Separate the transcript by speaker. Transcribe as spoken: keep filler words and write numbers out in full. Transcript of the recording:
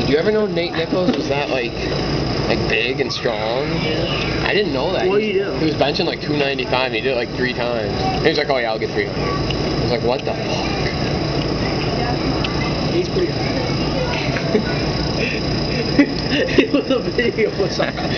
Speaker 1: you ever know Nate Nichols was that like like big and strong? I didn't know that.
Speaker 2: What do you do?
Speaker 1: He was benching like two ninety-five and he did it like three times. And he was like, oh yeah, I'll get three hundred. I was like, what the fuck?
Speaker 2: He's pretty high. It was a video or something.